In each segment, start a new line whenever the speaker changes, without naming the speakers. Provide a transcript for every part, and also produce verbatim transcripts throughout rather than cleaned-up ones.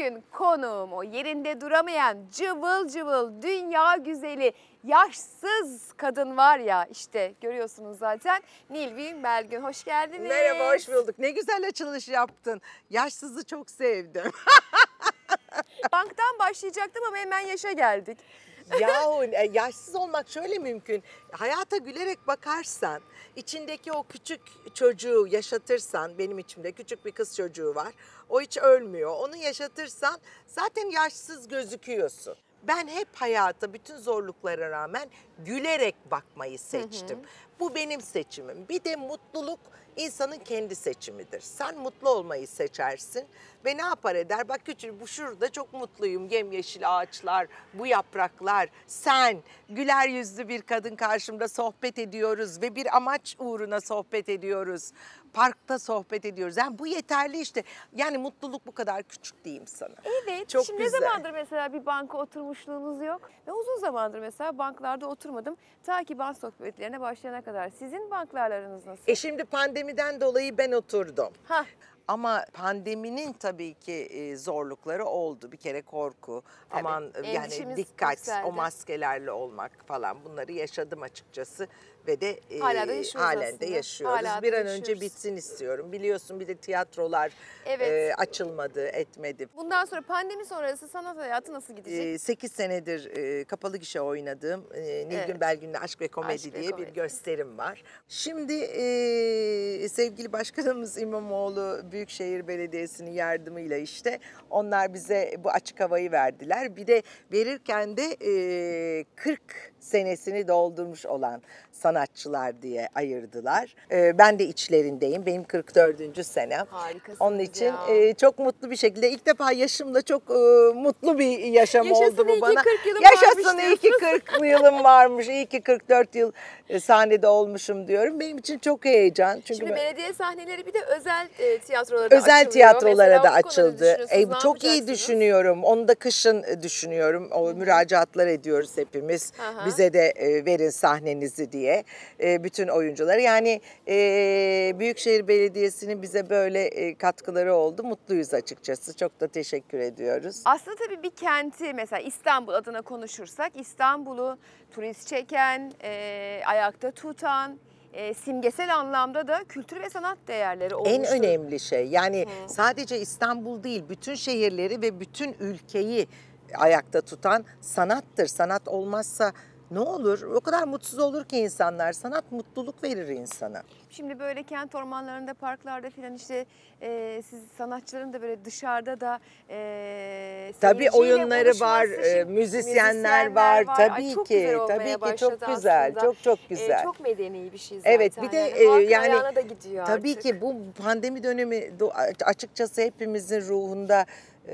Bugün konuğum o yerinde duramayan cıvıl cıvıl dünya güzeli yaşsız kadın var ya, işte görüyorsunuz zaten, Nilgün Belgün, hoş geldiniz.
Merhaba, hoş bulduk. Ne güzel açılış yaptın. Yaşsızı çok sevdim.
Banktan başlayacaktım ama hemen yaşa geldik.
Yahu yaşsız olmak şöyle mümkün. Hayata gülerek bakarsan, içindeki o küçük çocuğu yaşatırsan, benim içimde küçük bir kız çocuğu var. O hiç ölmüyor. Onu yaşatırsan zaten yaşsız gözüküyorsun. Ben hep hayata bütün zorluklara rağmen gülerek bakmayı seçtim. Hı hı. Bu benim seçimim. Bir de mutluluk insanın kendi seçimidir. Sen mutlu olmayı seçersin ve ne yapar eder? Bak küçük, bu şurada çok mutluyum. Yemyeşil ağaçlar, bu yapraklar, sen, güler yüzlü bir kadın karşımda sohbet ediyoruz ve bir amaç uğruna sohbet ediyoruz. Parkta sohbet ediyoruz. Yani bu yeterli işte. Yani mutluluk bu kadar küçük diyeyim sana.
Evet.
Çok
Şimdi
güzel.
ne zamandır mesela bir banka oturmuşluğunuz yok? Ve uzun zamandır mesela banklarda oturmadım. Ta ki bank sohbetlerine başlayana kadar. Sizin banklarla aranız nasıl?
E şimdi pandemiden dolayı ben oturdum.
Hah.
Ama pandeminin tabii ki zorlukları oldu. Bir kere korku, tabii. aman yani dikkat, yükseldi. O maskelerle olmak falan, bunları yaşadım açıkçası. Ve de
Hala da
e, halen de yaşıyoruz. Hala bir an yaşıyoruz. Önce bitsin istiyorum. Biliyorsun bir de tiyatrolar evet. e, açılmadı, etmedi.
Bundan sonra, pandemi sonrası sanat hayatı nasıl gidecek?
E, sekiz senedir e, kapalı gişe oynadığım e, Nilgün evet. Belgün'le Aşk ve Komedi Aşk diye ve komedi. bir gösterim var. Şimdi e, sevgili başkanımız İmamoğlu Büyükşehir Belediyesi'nin yardımıyla işte onlar bize bu açık havayı verdiler. Bir de verirken de e, kırk senesini doldurmuş olan sanatçılar diye ayırdılar. Ee, ben de içlerindeyim. Benim kırk dördüncü senem.
Harikasınız
Onun için
ya.
e, çok mutlu bir şekilde ilk defa yaşımda çok e, mutlu bir yaşam
Yaşasın
oldu bu bana.
Yaşasın
iyi ki kırk yılım varmış. İyi ki kırk dört yıl e, sahnede olmuşum diyorum. Benim için çok heyecan. Çünkü
Şimdi
ben,
belediye sahneleri bir de özel e, tiyatrolara da
özel
açılıyor.
tiyatrolara
Mesela
da açıldı. E, çok iyi
yapacaksınız?
düşünüyorum. Onu da kışın düşünüyorum. O Hı-hı. müracaatlar ediyoruz hepimiz. Aha. Bize de e, verin sahnenizi diye. E, bütün oyuncular. Yani e, Büyükşehir Belediyesi'nin bize böyle e, katkıları oldu. Mutluyuz açıkçası. Çok da teşekkür ediyoruz.
Aslında tabii bir kenti, mesela İstanbul adına konuşursak, İstanbul'u turist çeken, e, ayakta tutan, E, simgesel anlamda da kültür ve sanat değerleri olmuştur.
En önemli şey yani Hı. sadece İstanbul değil, bütün şehirleri ve bütün ülkeyi ayakta tutan sanattır. Sanat olmazsa ne olur? O kadar mutsuz olur ki insanlar. Sanat mutluluk verir insana.
Şimdi böyle kent ormanlarında, parklarda filan işte e, siz sanatçıların da böyle dışarıda da e,
tabii oyunları var, e, müzisyenler var, var. Tabii Ay, ki, tabii ki çok güzel, aslında. çok çok güzel.
E, çok medeni bir şey zaten.
Evet, bir de
yani,
e, yani
da gidiyor
tabii
artık.
ki bu pandemi dönemi açıkçası hepimizin ruhunda e,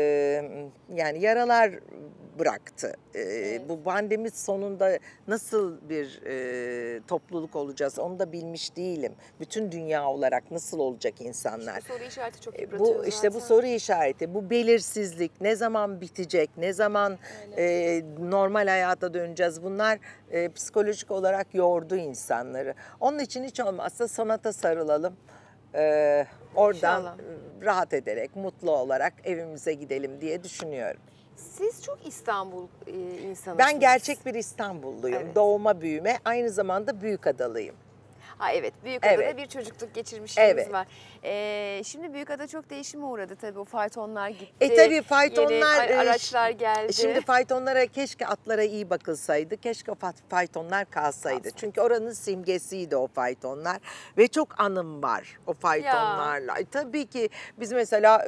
yani yaralar bıraktı. Ee, evet. Bu pandemi sonunda nasıl bir e, topluluk olacağız onu da bilmiş değilim. Bütün dünya olarak nasıl olacak insanlar?
İşte soru işareti çok yıpratıyor
bu işte zaten. Bu soru işareti, bu belirsizlik, ne zaman bitecek, ne zaman e, normal hayata döneceğiz? Bunlar e, psikolojik olarak yordu insanları. Onun için hiç olmazsa sanata sarılalım. Ee, oradan İnşallah. rahat ederek, mutlu olarak evimize gidelim diye düşünüyorum.
Siz çok İstanbul e, insanısınız.
Ben gerçek bir İstanbulluyum.
Evet.
Doğma büyüme, aynı zamanda Büyükadalıyım.
Ha evet, Büyükada'da evet. bir çocukluk geçirmişliğiniz evet. var. Ee, şimdi Büyükada çok değişime uğradı tabii, o faytonlar gitti.
E tabii faytonlar,
yeni araçlar geldi.
Şimdi faytonlara, keşke atlara iyi bakılsaydı, keşke o faytonlar kalsaydı. Kalsın. Çünkü oranın simgesiydi o faytonlar ve çok anım var o faytonlarla. E, tabii ki biz mesela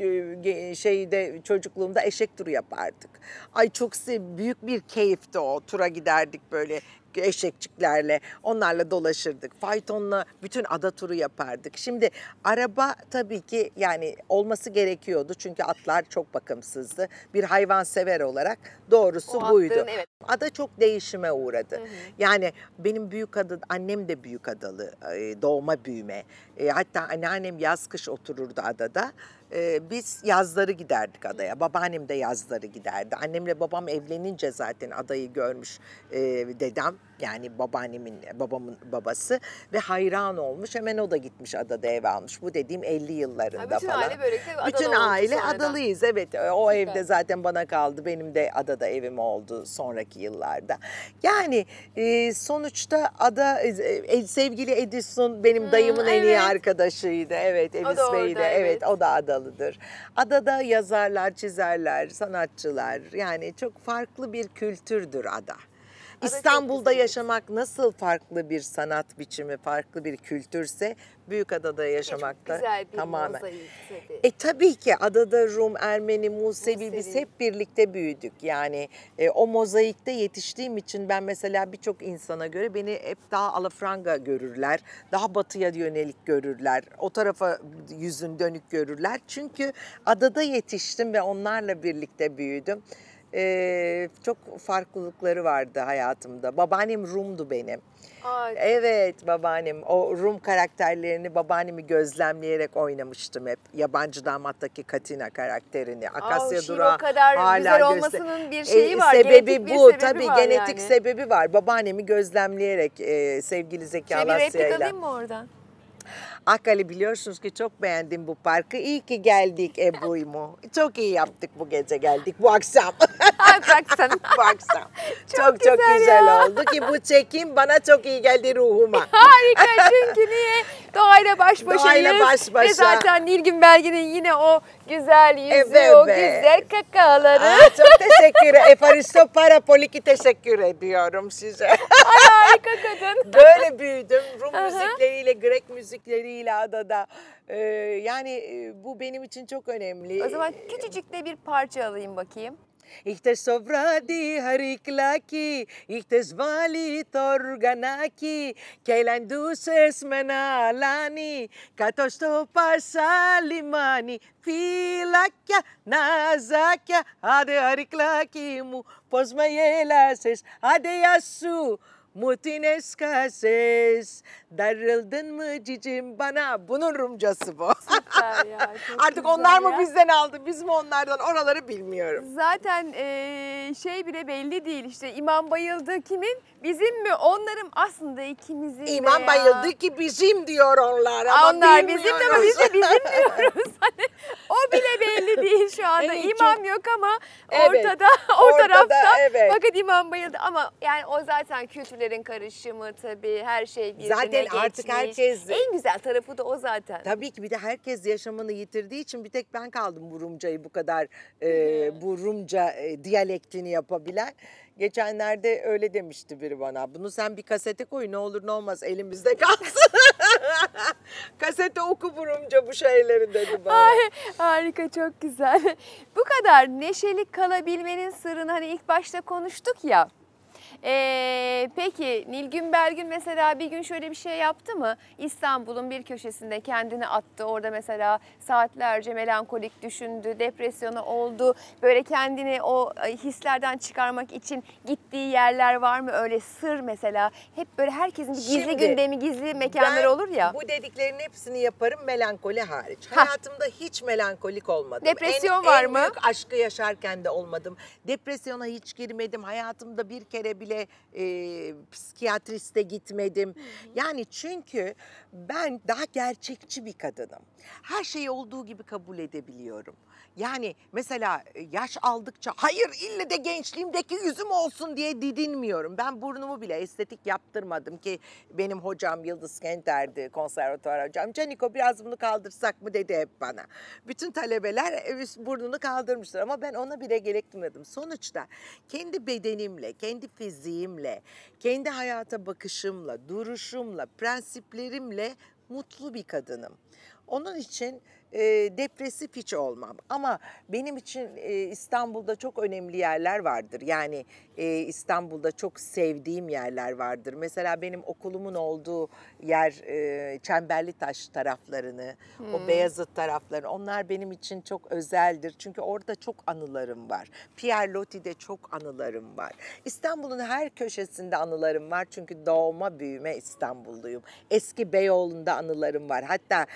şeyde çocukluğumda eşek turu yapardık. Ay çok büyük bir keyifti o, tura giderdik böyle. Eşekçiklerle, onlarla dolaşırdık. Faytonla bütün ada turu yapardık. Şimdi araba tabii ki yani olması gerekiyordu. Çünkü atlar çok bakımsızdı. Bir hayvansever olarak doğrusu o buydu. Attığın, evet. Ada çok değişime uğradı. Hı hı. Yani benim Büyükada, annem de Büyükadalı, doğma büyüme. Hatta anneannem yaz kış otururdu adada. Biz yazları giderdik adaya. Babaannem de yazları giderdi. Annemle babam evlenince zaten adayı görmüş dedem. Yani babaannemin, babamın babası ve hayran olmuş. Hemen o da gitmiş adada ev almış. Bu dediğim elli yıllarında
Ha, bütün
falan.
aile böylelikle adalı
Bütün
oldu
aile
sonradan.
adalıyız. Evet, o
Süper.
evde zaten bana kaldı. Benim de adada evim oldu sonraki yıllarda. Yani e, sonuçta ada e, sevgili Edison benim
Hmm,
dayımın en iyi
evet.
arkadaşıydı. Evet,
O
Edis
da
Bey
orada,
de. Evet,
evet.
o da adalıdır. Adada yazarlar, çizerler, sanatçılar. Yani çok farklı bir kültürdür ada.
çok
İstanbul'da
güzel.
yaşamak nasıl farklı bir sanat biçimi, farklı bir kültürse Büyükada'da yaşamak da
Güzel bir
tamamen.
mozaik tabii.
E tabii ki adada Rum, Ermeni, Musevi biz
Musevi.
hep birlikte büyüdük. Yani e, o mozaikte yetiştiğim için ben mesela birçok insana göre beni hep daha alafranga görürler. Daha batıya yönelik görürler. O tarafa yüzün dönük görürler. Çünkü adada yetiştim ve onlarla birlikte büyüdüm. Ee, çok farklılıkları vardı hayatımda. Babaannem Rum'du benim.
Aa,
Evet, babaannem. O Rum karakterlerini babaannemi gözlemleyerek oynamıştım hep. Yabancı Damattaki Katina karakterini. Akasya
şiir
Durağı
o kadar
hala
güzel
göster-
olmasının bir şeyi
E,
var,
Sebebi
genetik bir
bu.
sebebi
Tabii
var
genetik
yani.
sebebi var. Babaannemi gözlemleyerek e, sevgili Zeki
Şöyle bir replik
Alasya'yla.
alayım mı oradan?
Akali biliyorsunuz ki çok beğendim bu parkı. İyi ki geldik Ebru'ymu. Çok iyi yaptık bu gece geldik bu akşam.
Ay bırak sen.
bu akşam.
Çok
Çok çok
güzel
güzel,
ya.
oldu ki bu çekim bana çok iyi geldi ruhuma.
Harika, çünkü niye? Doğayla baş başayız.
Doğayla baş başa.
Ve zaten Nilgün Belgin'in yine o güzel yüzü,
Evet
o
be.
güzel kakaları.
Aa, çok teşekkür ederim. Efaristo Parapoliki teşekkür ediyorum size.
Ay harika kadın.
Böyle büyüdüm. Rum
Aha.
müzikleriyle, Grek müzikleriyle adada. Ee, yani e, bu benim için çok önemli.
O zaman küçücük de bir parça alayım bakayım.
Ihte sovradi hariklaki, ihte zvali torganaki, kailan duses menalani, katosto pasalimani, filakya nazakya, ade hariklaki mu, posmayelases, ade yasu. Mutines kases, darıldın mı cicim bana? Bunun Rumcası bu.
Süper ya. Çok
Artık
güzel
onlar mı
ya.
bizden aldı, biz mi onlardan? Oraları bilmiyorum.
Zaten eee, şey bile belli değil işte, İmam bayıldı kimin? Bizim mi? Onların aslında ikimizin de
İmam
ya.
bayıldı ki bizim diyor onlar ama
Aa, onlar bizim de ama
bilmiyoruz.
biz de bizim diyoruz. Hani o bile belli değil şu anda.
Evet,
İmam
çok-
yok ama
Evet,
ortada, o
ortada,
tarafta.
evet.
Fakat İmam bayıldı ama yani o zaten kültürlerin karışımı tabii, her şey birbirine
Zaten
geçmiş.
artık herkes-
En güzel tarafı da o zaten.
Tabii ki bir de herkes yaşamını yitirdiği için bir tek ben kaldım bu Rumcayı bu kadar e, bu Rumca e, diyalektini yapabilen. Geçenlerde öyle demişti biri bana. Bunu sen bir kasete koy, ne olur ne olmaz elimizde kalsın. Kasete oku bu Rumca bu şeyleri dedi bana.
Ay, harika, çok güzel. Bu kadar neşeli kalabilmenin sırrını hani ilk başta konuştuk ya. Ee, peki Nilgün Belgün mesela bir gün şöyle bir şey yaptı mı? İstanbul'un bir köşesinde kendini attı. Orada mesela saatlerce melankolik düşündü, depresyona oldu. Böyle kendini o hislerden çıkarmak için gittiği yerler var mı? Öyle sır mesela. Hep böyle herkesin bir gizli
Şimdi,
gündemi, gizli mekanları
Ben
olur ya.
bu dediklerin hepsini yaparım melankoli hariç.
Hah.
Hayatımda hiç melankolik olmadım.
Depresyon
en,
var
en
mı?
büyük aşkı yaşarken de olmadım. Depresyona hiç girmedim. Hayatımda bir kere bile e, psikiyatriste gitmedim. Yani çünkü ben daha gerçekçi bir kadınım. Her şeyi olduğu gibi kabul edebiliyorum. Yani mesela yaş aldıkça hayır ille de gençliğimdeki yüzüm olsun diye didinmiyorum. Ben burnumu bile estetik yaptırmadım ki benim hocam Yıldız Kenter'di, konservatuvar hocam. Caniko biraz bunu kaldırsak mı dedi hep bana. Bütün talebeler burnunu kaldırmışlar ama ben ona bile gerektirmedim. Sonuçta kendi bedenimle, kendi fiziğimle, kendi hayata bakışımla, duruşumla, prensiplerimle mutlu bir kadınım. Onun için e, depresif hiç olmam. Ama benim için e, İstanbul'da çok önemli yerler vardır. Yani e, İstanbul'da çok sevdiğim yerler vardır. Mesela benim okulumun olduğu yer e, Çemberlitaş taraflarını,
Hmm.
o Beyazıt taraflarını. Onlar benim için çok özeldir. Çünkü orada çok anılarım var. Pierre Loti'de çok anılarım var. İstanbul'un her köşesinde anılarım var. Çünkü doğma büyüme İstanbulluyum. Eski Beyoğlu'nda anılarım var. Hatta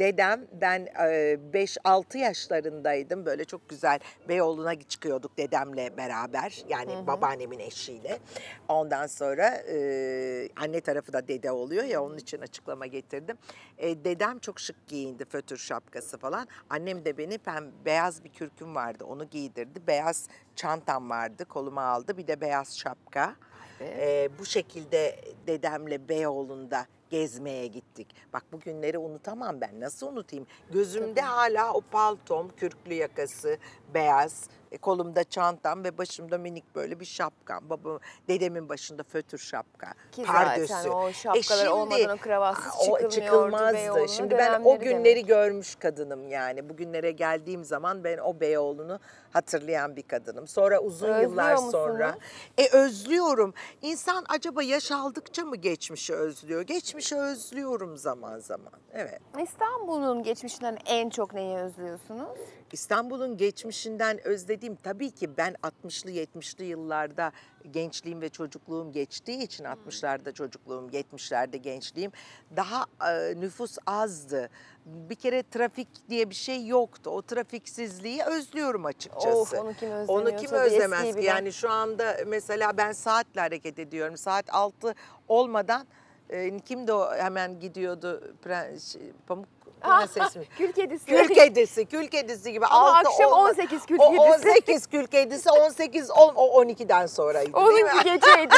dedem, ben beş altı yaşlarındaydım. Böyle çok güzel Beyoğlu'na çıkıyorduk dedemle beraber. Yani hı hı. babaannemin eşiyle. Ondan sonra e, anne tarafı da dede oluyor ya, onun için açıklama getirdim. E, dedem çok şık giyindi, fötür şapkası falan. Annem de beni, ben beyaz bir kürküm vardı, onu giydirdi. Beyaz çantam vardı, koluma aldı. Bir de beyaz şapka. Ee, bu şekilde dedemle Beyoğlu'nda gezmeye gittik. Bak, bu günleri unutamam ben. Nasıl unutayım? Gözümde Tabii. hala o paltom, kürklü yakası, beyaz, e, kolumda çantam ve başımda minik böyle bir şapkam. Babam, dedemin başında fötür şapka,
Ki
pardösü.
zaten o şapkalar
e şimdi,
olmadan o kravatsız
o çıkılmazdı. Şimdi ben o günleri demek. görmüş kadınım yani. Bugünlere geldiğim zaman ben o Beyoğlu'nu hatırlayan bir kadınım. Sonra uzun Özlüyor yıllar musunuz? sonra e özlüyorum. İnsan acaba yaş aldıkça mı geçmişi özlüyor? Geçmişi özlüyorum zaman zaman. Evet.
İstanbul'un geçmişinden en çok neyi özlüyorsunuz?
İstanbul'un geçmişinden özlediğim, tabii ki ben altmışlı yetmişli yıllarda gençliğim ve çocukluğum geçtiği için, altmışlarda çocukluğum, yetmişlerde gençliğim, daha e, nüfus azdı. Bir kere trafik diye bir şey yoktu. O trafiksizliği özlüyorum açıkçası.
Oh, onu kim özlemiyor?
Onu kim
Tabii,
özlemez ki? Yani şu anda mesela ben saatle hareket ediyorum. Saat altı olmadan e, kimdi o hemen gidiyordu? Prens, Pamuk Prenses mi?
Kül kedisi.
Kül kedisi, kül kedisi gibi.
Ama
altı
akşam
olma,
on sekiz kül
o
kedisi.
on sekiz kül kedisi, on sekiz on, o on ikiden sonraydı değil mi?
onuncu geceydi.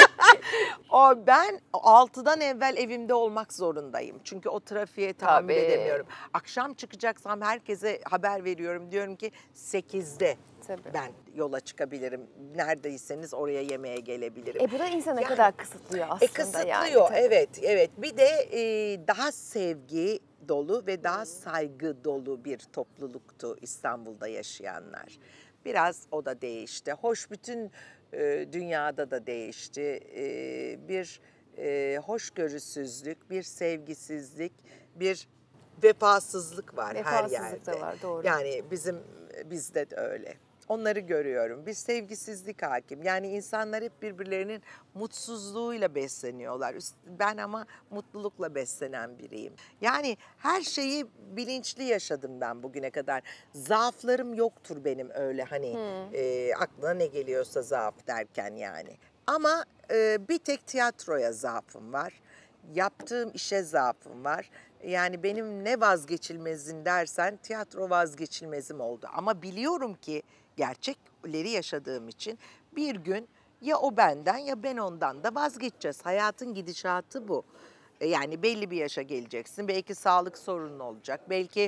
O, ben altıdan evvel evimde olmak zorundayım. Çünkü o trafiğe tahammül
Tabii.
edemiyorum. Akşam çıkacaksam herkese haber veriyorum. Diyorum ki sekizde Tabii. ben yola çıkabilirim. Neredeyseniz oraya yemeğe gelebilirim.
E bu da insanı ne
yani,
kadar kısıtlıyor aslında.
E kısıtlıyor
yani,
evet evet. Bir de e, daha sevgi dolu ve daha saygı dolu bir topluluktu İstanbul'da yaşayanlar. Biraz o da değişti. Hoş, bütün e, dünyada da değişti. E, bir e, hoşgörüsüzlük, bir sevgisizlik, bir vefasızlık var her yerde.
Vefasızlık da var, doğru.
Yani bizim bizde de öyle. Onları görüyorum. Bir sevgisizlik hakim. Yani insanlar hep birbirlerinin mutsuzluğuyla besleniyorlar. Ben ama mutlulukla beslenen biriyim. Yani her şeyi bilinçli yaşadım ben bugüne kadar. Zaaflarım yoktur benim öyle hani hmm. e, aklına ne geliyorsa zaaf derken yani. Ama e, bir tek tiyatroya zaafım var. Yaptığım işe zaafım var. Yani benim ne vazgeçilmezin dersen, tiyatro vazgeçilmezim oldu. Ama biliyorum ki gerçekleri yaşadığım için bir gün ya o benden ya ben ondan da vazgeçeceğiz. Hayatın gidişatı bu. Yani belli bir yaşa geleceksin. Belki sağlık sorunun olacak. Belki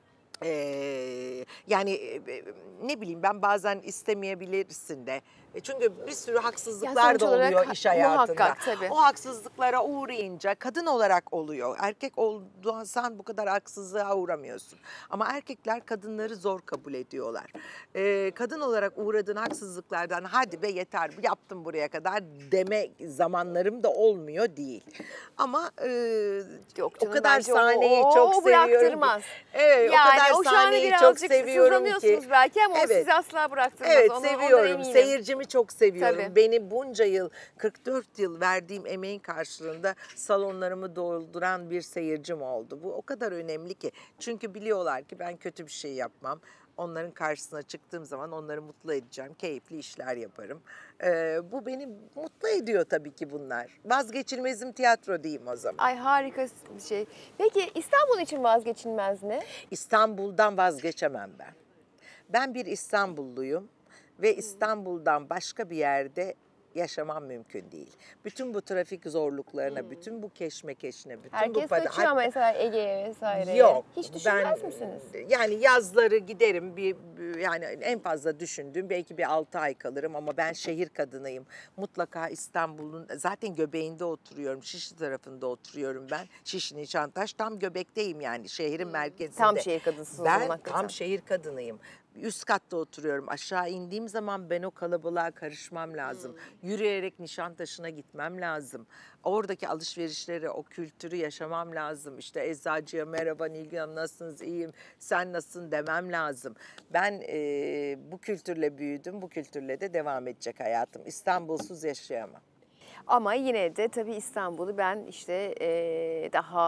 Ee, yani e, ne bileyim ben, bazen istemeyebilirsin de. E, çünkü bir sürü haksızlıklar da oluyor iş hayatında.
Muhakkak, tabii.
O haksızlıklara uğrayınca kadın olarak oluyor. Erkek olduğun sen bu kadar haksızlığa uğramıyorsun. Ama erkekler kadınları zor kabul ediyorlar. Ee, kadın olarak uğradığın haksızlıklardan hadi be yeter yaptım buraya kadar deme zamanlarım da olmuyor değil. Ama e,
Yok
canım,
o
kadar sahneyi
o,
çok
o
seviyorum ki. Evet, yani, o kadar
o
sahneyi çok seviyorum ki.
Sızlanıyorsunuz belki ama
evet.
o sizi asla bıraktırmaz.
Evet,
Onu,
seviyorum. Seyircimi çok seviyorum.
Tabii.
Beni bunca yıl, kırk dört yıl verdiğim emeğin karşılığında salonlarımı dolduran bir seyircim oldu. Bu o kadar önemli ki. Çünkü biliyorlar ki ben kötü bir şey yapmam. Onların karşısına çıktığım zaman onları mutlu edeceğim. Keyifli işler yaparım. Ee, bu beni mutlu ediyor tabii ki bunlar. Vazgeçilmezim tiyatro diyeyim o zaman.
Ay harika bir şey. Peki İstanbul için vazgeçilmez ne?
İstanbul'dan vazgeçemem ben. Ben bir İstanbulluyum ve İstanbul'dan başka bir yerde yaşamam mümkün değil. Bütün bu trafik zorluklarına, hmm. bütün bu keşmekeşine, bütün
Herkes
bu... Herkes
kaçıyor mesela Ege'ye vesaire.
Yok.
Hiç düşünmez
ben,
misiniz?
Yani yazları giderim, bir yani en fazla düşündüğüm belki bir altı ay kalırım ama ben şehir kadınıyım. Mutlaka İstanbul'un zaten göbeğinde oturuyorum. Şişli tarafında oturuyorum ben. Şişli, Nişantaş tam göbekteyim yani şehrin hmm. merkezinde.
Tam şehir kadısısınız.
Ben tam şehir kadınıyım. Üst katta oturuyorum. Aşağı indiğim zaman ben o kalabalığa karışmam lazım. Hmm. Yürüyerek Nişantaşı'na gitmem lazım. Oradaki alışverişleri, o kültürü yaşamam lazım. İşte eczacıya merhaba Nilgün Hanım nasılsınız, iyiyim, sen nasılsın demem lazım. Ben e, bu kültürle büyüdüm, bu kültürle de devam edecek hayatım. İstanbulsuz yaşayamam.
Ama yine de tabii İstanbul'u ben işte e, daha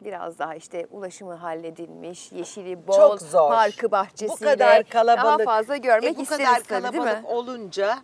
biraz daha işte ulaşımı halledilmiş, yeşili bol,
Çok zor.
parkı bahçesiyle
Bu kadar kalabalık,
daha fazla görmek
e, bu
isteriz
kadar
tabii, değil
kalabalık
mi?
olunca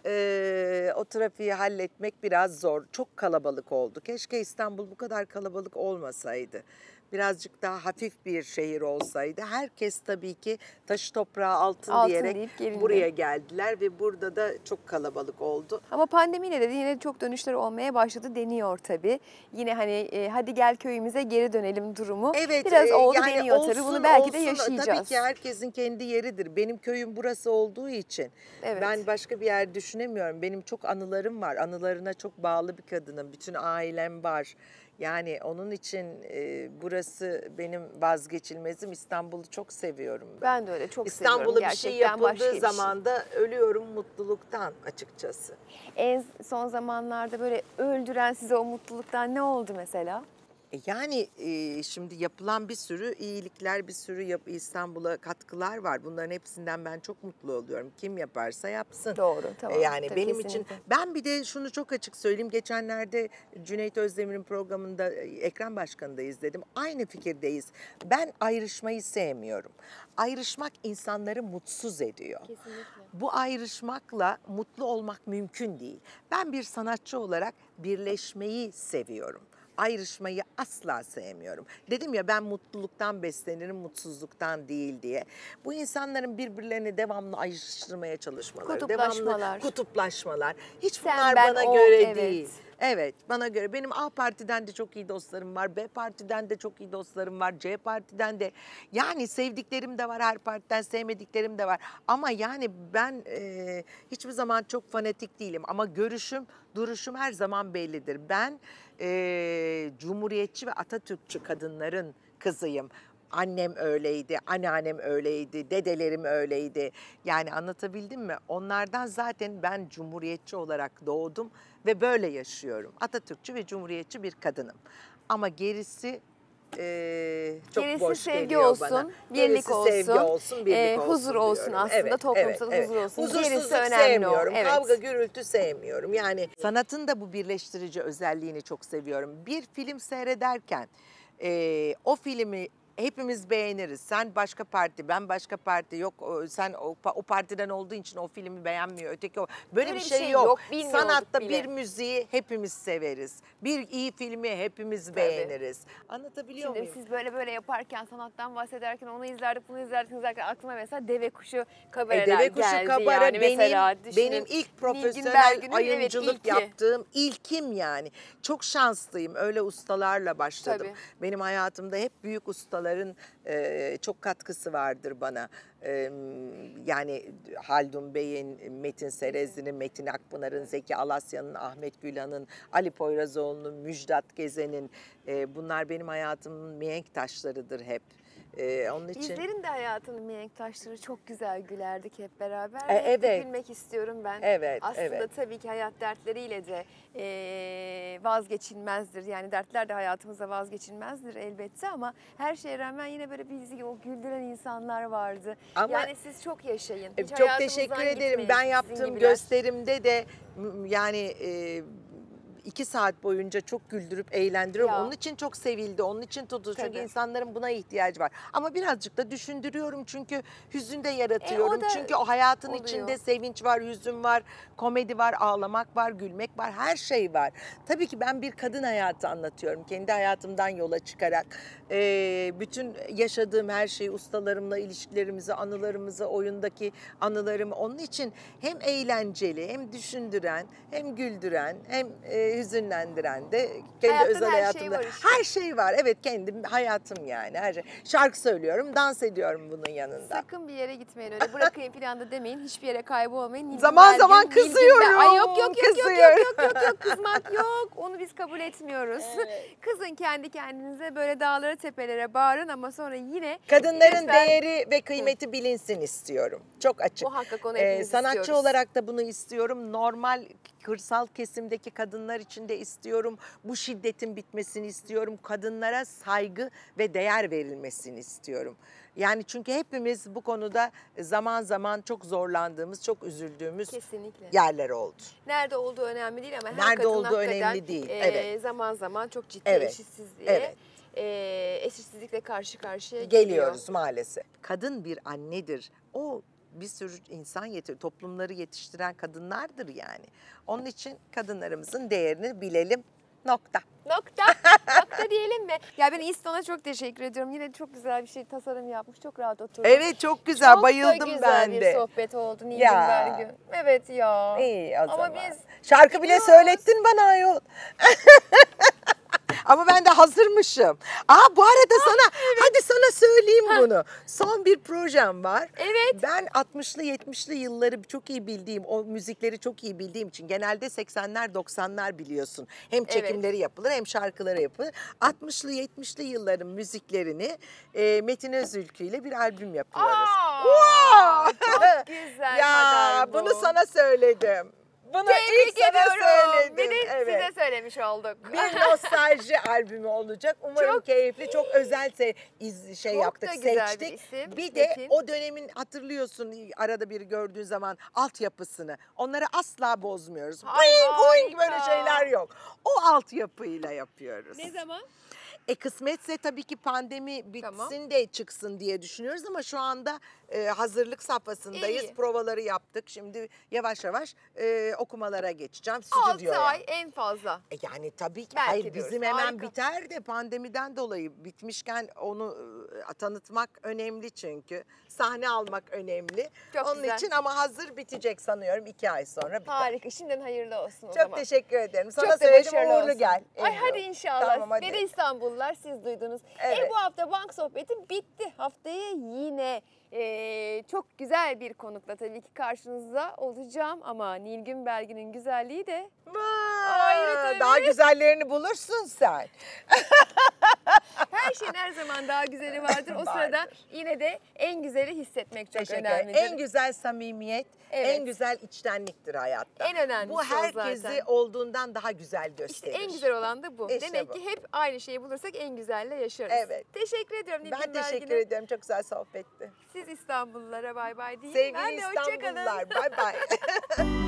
e, o trafiği halletmek biraz zor. Çok kalabalık oldu. Keşke İstanbul bu kadar kalabalık olmasaydı. Birazcık daha hafif bir şehir olsaydı. Herkes tabii ki taşı toprağı altın,
Altın
diyerek
deyip gelindi.
buraya geldiler ve burada da çok kalabalık oldu.
Ama pandemiyle de yine çok dönüşler olmaya başladı deniyor tabii. Yine hani e, hadi gel köyümüze geri dönelim durumu.
Evet,
Biraz
e,
oldu
yani
deniyor
olsun,
tabii. Bunu belki de
olsun.
yaşayacağız.
Tabii ki herkesin kendi yeridir. Benim köyüm burası olduğu için
Evet.
ben başka bir yer düşünemiyorum. Benim çok anılarım var. Anılarına çok bağlı bir kadınım. Bütün ailem var. Yani onun için e, burası benim vazgeçilmezim. İstanbul'u çok seviyorum ben.
Ben de öyle çok seviyorum.
İstanbul'a bir şey
Gerçekten başka
yapıldığı
bir şey.
zaman da ölüyorum mutluluktan açıkçası.
En son zamanlarda böyle öldüren size o mutluluktan ne oldu mesela?
E, Yani e, şimdi yapılan bir sürü iyilikler, bir sürü yap- İstanbul'a katkılar var. Bunların hepsinden ben çok mutlu oluyorum. Kim yaparsa yapsın.
Doğru, tamam.
E, Yani
Tabii,
benim
kesinlikle.
için, ben bir de şunu çok açık söyleyeyim. Geçenlerde Cüneyt Özdemir'in programında e, Ekran Başkanı'nda izledim. Aynı fikirdeyiz. Ben ayrışmayı sevmiyorum. Ayrışmak insanları mutsuz ediyor.
Kesinlikle.
Bu ayrışmakla mutlu olmak mümkün değil. Ben bir sanatçı olarak birleşmeyi seviyorum. Ayrışmayı asla sevmiyorum. Dedim ya, ben mutluluktan beslenirim, mutsuzluktan değil diye. Bu insanların birbirlerini devamlı ayrıştırmaya çalışmaları,
Kutuplaşmalar.
devamlı kutuplaşmalar. Hiç
Sen,
bunlar
ben,
bana
o,
göre
evet.
değil. Evet, bana göre. Benim A partiden de çok iyi dostlarım var, B partiden de çok iyi dostlarım var, C partiden de. Yani sevdiklerim de var, her partiden sevmediklerim de var. Ama yani ben e, hiçbir zaman çok fanatik değilim. Ama görüşüm, duruşum her zaman bellidir. Ben e, Cumhuriyetçi ve Atatürkçü kadınların kızıyım. Annem öyleydi, anneannem öyleydi, dedelerim öyleydi. Yani anlatabildim mi? Onlardan zaten ben cumhuriyetçi olarak doğdum ve böyle yaşıyorum. Atatürkçü ve cumhuriyetçi bir kadınım. Ama gerisi e, çok
Gerisi
boş
sevgi
geliyor
olsun,
bana.
birlik
Gerisi
olsun,
sevgi olsun, birlik
e,
olsun
huzur olsun
diyorum.
aslında,
Evet,
toplumsal
evet,
huzur
evet.
olsun.
Huzursuzluk
Gerisi önemli
sevmiyorum,
o. Evet.
kavga gürültü sevmiyorum. Yani sanatın da bu birleştirici özelliğini çok seviyorum. Bir film seyrederken e, o filmi hepimiz beğeniriz. Sen başka parti, ben başka parti. Yok o- sen o, pa- o partiden olduğu için o filmi beğenmiyor. Öteki o. Böyle
Öyle
bir
bir
şey,
şey
yok.
yok, bilmiyorduk
Sanatta
bile.
bir müziği hepimiz severiz. Bir iyi filmi hepimiz
Tabii.
beğeniriz. Anlatabiliyor
Şimdi
muyum?
siz böyle böyle yaparken, sanattan bahsederken, onu izlerdik, bunu izlerdik, izlerken aklıma mesela Deve Kuşu kabareler
E, Deve Kuşu
geldi.
Kabara
yani
benim
mesela düşünün.
benim ilk
Nilgün
profesyonel
Belgün'ün,
oyunculuk
evet, ilki.
yaptığım ilkim yani. Çok şanslıyım. Öyle ustalarla başladım.
Tabii.
Benim hayatımda hep büyük ustaların e, çok katkısı vardır bana. E, yani Haldun Bey'in, Metin Serezli'nin, Metin Akpınar'ın, Zeki Alasya'nın, Ahmet Gülhan'ın, Ali Poyrazoğlu'nun, Müjdat Gezen'in, e, bunlar benim hayatımın mihenk taşlarıdır hep. Ee, onun için
Bizlerin de hayatının mihenk taşları, çok güzel gülerdik hep beraber.
E,
Ve hep de
evet.
gülmek istiyorum ben.
Evet,
Aslında
evet.
tabii ki hayat dertleriyle de e, vazgeçilmezdir. Yani dertler de hayatımızda vazgeçilmezdir elbette, ama her şeye rağmen yine böyle bizi o güldüren insanlar vardı.
Ama-
yani siz çok yaşayın.
E,
Hiç
çok
hayatımızdan
teşekkür ederim.
gitmeyin
Ben
sizin
yaptığım
gibiler.
gösterimde de m, yani e, iki saat boyunca çok güldürüp eğlendiriyorum.
Ya.
Onun için çok sevildi, onun için tutuldu. Çünkü
Tabii.
insanların buna ihtiyacı var. Ama birazcık da düşündürüyorum, çünkü hüzün de yaratıyorum.
E, da
çünkü o hayatın
oluyor.
içinde sevinç var, hüzün var, komedi var, ağlamak var, gülmek var, her şey var. Tabii ki ben bir kadın hayatı anlatıyorum. Kendi hayatımdan yola çıkarak e, bütün yaşadığım her şeyi, ustalarımla ilişkilerimizi, anılarımızı, oyundaki anılarımı, onun için hem eğlenceli, hem düşündüren, hem güldüren, hem e, hüzünlendiren de kendi
Hayattan
özel
her şey
hayatımda.
var işte.
Her şey var. Evet, kendim hayatım yani. Her şey. Şarkı söylüyorum, dans ediyorum bunun yanında.
Sakın bir yere gitmeyin, öyle bırakayım planda demeyin, hiçbir yere kaybolmayın. Nilgün
Zaman
Belgün,
zaman
Nilgün
kızıyorum,
Bel- Ay yok yok yok yok yok
kızıyorum.
yok yok yok kızmak yok. Onu biz kabul etmiyoruz.
Evet.
Kızın kendi kendinize, böyle dağlara tepelere bağırın, ama sonra yine
Kadınların
lütfen-
değeri ve kıymeti bilinsin istiyorum. Çok açık.
Muhakkak onu
Ee,
hepimiz
sanatçı
istiyoruz.
olarak da bunu istiyorum. Normal kırsal kesimdeki kadınlar için de istiyorum. Bu şiddetin bitmesini istiyorum. Kadınlara saygı ve değer verilmesini istiyorum. Yani çünkü hepimiz bu konuda zaman zaman çok zorlandığımız, çok üzüldüğümüz
Kesinlikle.
yerler oldu.
Nerede olduğu önemli değil, ama her
Nerede
kadın
olduğu
hakikaten,
önemli değil,
e,
evet.
zaman zaman çok ciddi
Evet,
eşitsizliğe
evet.
e, eşitsizlikle karşı karşıya
Geliyoruz
geliyor.
maalesef. Kadın bir annedir. O bir sürü insan yetiştirir, toplumları yetiştiren kadınlardır yani. Onun için kadınlarımızın değerini bilelim. Nokta.
Nokta. Nokta diyelim mi? Ya ben İston'a çok teşekkür ediyorum. Yine çok güzel bir şey tasarım yapmış. Çok rahat oturdum.
Evet çok güzel.
Çok
Bayıldım
da güzel
ben
bir
de.
sohbet oldu Nilgün
Ya.
Belgün. Evet ya.
İyi o
Ama
zaman.
biz
Şarkı bile
gidiyoruz.
söylettin bana ayol. Ama ben de hazırmışım. Aa bu arada sana hadi sana söyleyeyim bunu. Son bir projem var.
Evet.
Ben altmışlı yetmişli yılları çok iyi bildiğim, o müzikleri çok iyi bildiğim için genelde seksenler doksanlar biliyorsun. Hem çekimleri yapılır hem şarkıları yapılır. altmışlı yetmişli yılların müziklerini e, Metin Özülkü ile bir albüm yapıyoruz.
Aa,
Wow!
çok güzel
Ya
haber bu.
bunu sana söyledim. Bunu
Tebrik
ilk sana
ediyorum.
söyledim.
Bir de
Evet.
size söylemiş olduk.
Bir nostalji albümü olacak. Umarım
Çok-
keyifli, çok özel se- iz şey
Çok
yaptık,
da güzel bir
seçtik.
isim,
Bir de
Metin.
o dönemin hatırlıyorsun arada bir gördüğün zaman altyapısını. Onları asla bozmuyoruz.
Ay,
Boing boing böyle
harika.
şeyler yok. O altyapıyla yapıyoruz.
Ne zaman?
E kısmetse tabii ki pandemi bitsin
Tamam.
de çıksın diye düşünüyoruz ama şu anda e, hazırlık safhasındayız.
İyi.
Provaları yaptık. Şimdi yavaş yavaş e, okumalara geçeceğim
altı
stüdyoya.
ay en fazla.
E yani tabii ki
Belki
hayır
diyoruz.
bizim hemen
Harika.
biter de pandemiden dolayı bitmişken onu e, tanıtmak önemli çünkü. Sahne almak önemli.
Çok
Onun
güzel.
için ama hazır bitecek sanıyorum iki ay sonra biter.
Harika. Şimdiden hayırlı olsun o
Çok
zaman.
teşekkür ederim. Sana
Çok da
söyledim
başarılı
uğurlu
olsun.
gel.
Ay
Ebru.
hadi inşallah.
Tamam hadi.
Bir de İstanbullular siz duydunuz.
Evet.
E, bu hafta bank sohbeti bitti. Haftaya yine e, çok güzel bir konukla tabii ki karşınızda olacağım. Ama Nilgün Belgün'ün güzelliği de
Vay,
Ayrı tabii.
daha güzellerini bulursun sen.
her şeyin her zaman daha güzeli vardır. O
Vardır.
sırada yine de en güzeli hissetmek çok
Teşekkür
önemlidir.
ederim. En güzel samimiyet,
Evet.
en güzel içtenliktir hayatta.
En önemlisi
Bu
o
herkesi
zaten.
olduğundan daha güzel
İşte
gösterir.
en güzel olan da bu.
İşte
Demek
bu.
ki hep aynı şeyi bulursak en güzelle yaşarız.
Evet.
Teşekkür ediyorum Nilgün
Ben teşekkür
Belgün'e.
ediyorum. Çok güzel sohbetti.
Siz İstanbullulara bay bay deyin.
Sevgili
Ben de hoşça kalın.
İstanbullular. Bay bay.